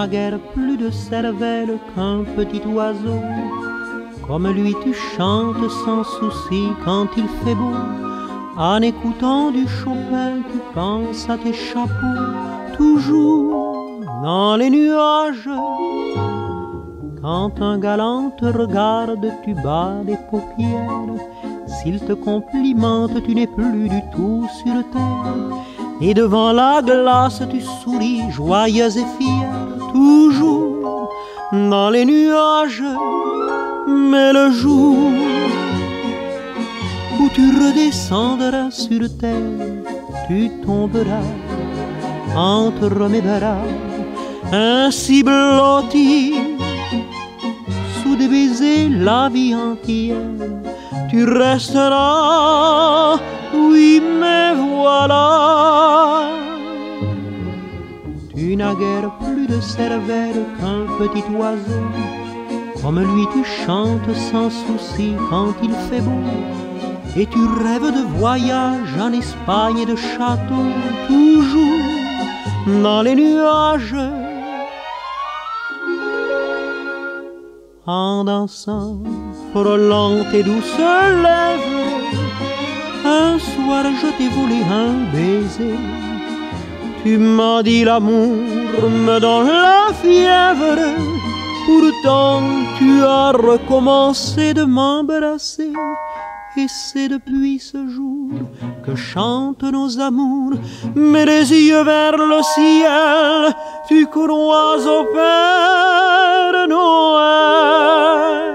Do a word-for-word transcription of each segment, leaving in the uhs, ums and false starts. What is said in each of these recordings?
n'as guère plus de cervelle qu'un petit oiseau. Comme lui tu chantes sans souci quand il fait beau. En écoutant du Chopin tu penses à tes chapeaux. Toujours dans les nuages. Quand un galant te regarde tu bats des paupières. S'il te complimente tu n'es plus du tout sur terre. Et devant la glace tu souris joyeuse et fière. Toujours dans les nuages. Mais le jour où tu redescendras sur terre, tu tomberas entre mes bras, ainsi blotti sous des baisers la vie entière. Tu resteras, oui mais voilà. Tu n'as guère plus de cervelle qu'un petit oiseau. Comme lui tu chantes sans souci quand il fait beau. Et tu rêves de voyage en Espagne et de château. Toujours dans les nuages. En dansant, frôlant tes douces lèvres, un soir je t'ai volé un baiser. Tu m'as dit l'amour me donne la fièvre. Pourtant tu as recommencé de m'embrasser. Et c'est depuis ce jour que chantent nos amours. Mais les yeux vers le ciel, tu crois au Père Noël.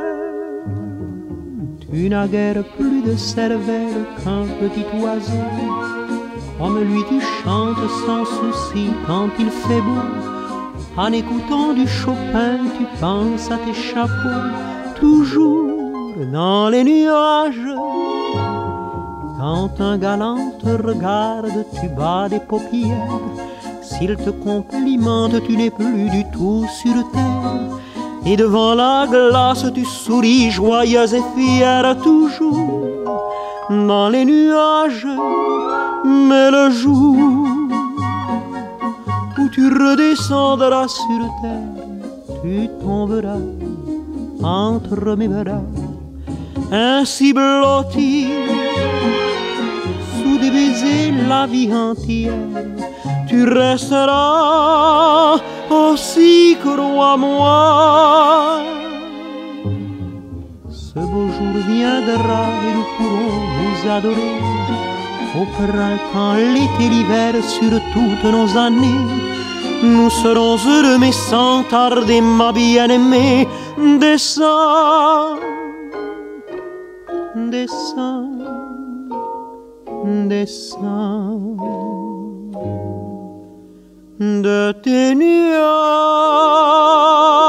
Tu n'as guère plus de cervelle qu'un petit oiseau. Comme lui tu chantes sans souci quand il fait beau. En écoutant du Chopin, tu penses à tes chapeaux. Toujours dans les nuages. Quand un galant te regarde, tu bats des paupières. S'il te complimente, tu n'es plus du tout sur terre. Et devant la glace, tu souris joyeuse et fière. Toujours dans les nuages. Mais le jour où tu redescendras sur terre, tu tomberas entre mes bras, ainsi blotti sous des baisers la vie entière. Tu resteras aussi, crois-moi. Ce beau jour viendra et nous pourrons nous adorer. Au printemps, l'été, l'hiver, sur toutes nos années, nous serons heureux mais sans tarder, ma bien-aimée. Descends, descends, descends de tes nuages.